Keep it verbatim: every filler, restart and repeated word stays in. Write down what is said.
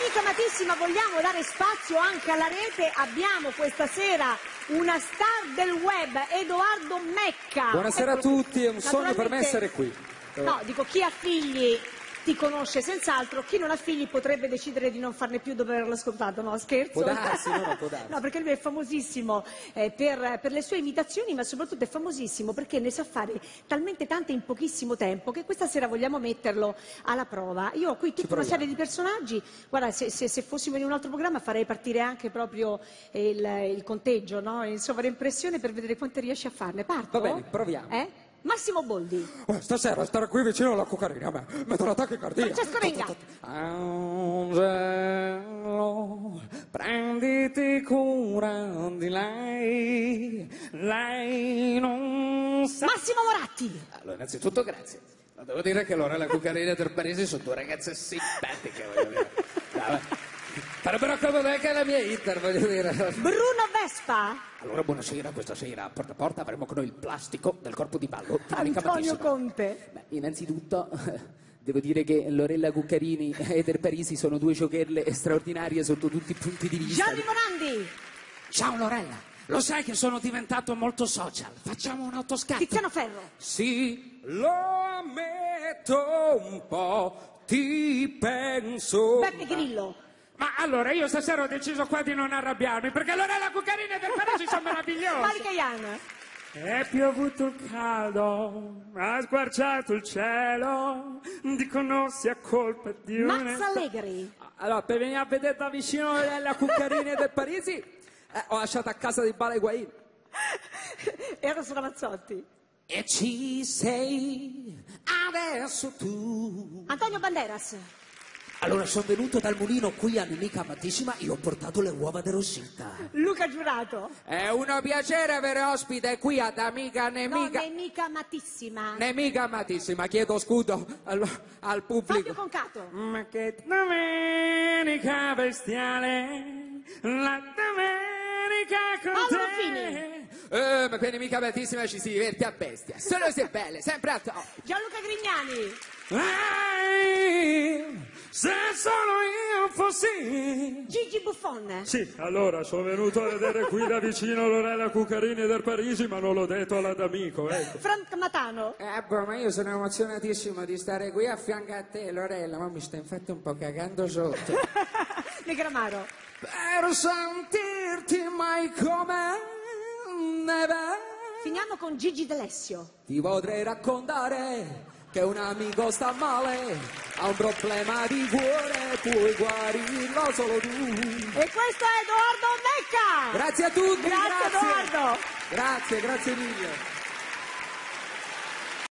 Amica amatissima, vogliamo dare spazio anche alla rete. Abbiamo questa sera una star del web, Edoardo Mecca. Buonasera Ecco, a tutti, è un sogno per me naturalmente- essere qui. No, dico, chi ha figli ti conosce senz'altro, chi non ha figli potrebbe decidere di non farne più dopo averlo ascoltato, no scherzo? Può darsi, no, no, può darsi. No, perché lui è famosissimo eh, per, per le sue imitazioni, ma soprattutto è famosissimo perché ne sa fare talmente tante in pochissimo tempo che questa sera vogliamo metterlo alla prova. Io ho qui tutta una serie di personaggi, guarda, se, se, se fossimo in un altro programma farei partire anche proprio il, il conteggio, no? In sovraimpressione per vedere quante riesci a farne. Parto? Va bene, proviamo. Eh? Massimo Boldi. Oh, stasera stare qui vicino alla cuccarina, a me metto la tachicardia. Francesco Renga. Angelo, prenditi cura di lei, lei non sa... Massimo Moratti. Allora, innanzitutto grazie. Ma devo dire che Lorella Cuccarina del Parisi sono due ragazze simpatiche, voglio dire. Dai, farebbero comodo anche la mia Inter, voglio dire. Bruno Vespa. Allora, buonasera, questa sera a Porta a Porta avremo con noi il plastico del corpo di ballo di Monica Antonio Mattissima. Conte. Beh, innanzitutto devo dire che Lorella Cuccarini e del Parisi sono due giocherelle straordinarie sotto tutti i punti di vista. Gianni Morandi. Ciao Lorella, lo sai che sono diventato molto social? Facciamo un autoscatto? Tiziano Ferro. Sì, lo ammetto un po', ti penso... Beppe Grillo. Ma allora io stasera ho deciso qua di non arrabbiarmi perché Lorella Cuccarini del Parisi sono meravigliosi. Malika Ian. È piovuto il caldo, ha squarciato il cielo, dicono sia colpa di Max un... Allegri. Allora, per venire a vedere da vicino la cuccarina del Parisi, eh, ho lasciato a casa di Bala Higuain. Eros Ramazzotti. E ci sei adesso tu. Antonio Banderas. Allora, sono venuto dal mulino qui a Nemica Amatissima e ho portato le uova di Rosita. Luca Giurato. È un piacere avere ospite qui ad Amica No, Nemica. nemica amatissima. Nemica amatissima, chiedo scudo al, al Fabio pubblico. Concato. Ma che domenica bestiale, la domenica con Paolo te. Ruffini. Eh, ma qui Nemica amatissima ci si diverte a bestia. Solo se belle, sempre a top. Gianluca Grignani. Ai, se solo io fossi... Gigi Buffon. Sì, allora sono venuto a vedere qui da vicino Lorella Cuccarini del Parisi, ma non l'ho detto all'amico, ecco. Frank Matano. Eh, boh, ma io sono emozionatissimo di stare qui a fianco a te, Lorella, ma mi sto infatti un po' cagando sotto. Negramaro. Per sentirti mai come neve. Finiamo con Gigi D'Alessio. Ti potrei raccontare che un amico sta male, ha un problema di cuore, puoi guarirlo solo tu. E questo è Edoardo Mecca. Grazie a tutti, Grazie, grazie. Edoardo. Grazie, grazie mille.